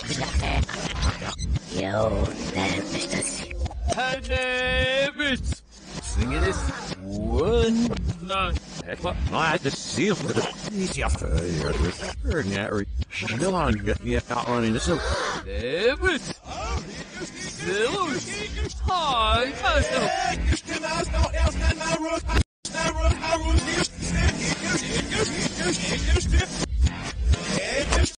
Yo, nervous. Nervous. Singing this one night. What? I had to see him with the easy after ordinary. No one get me out running this up. Nervous. Hi,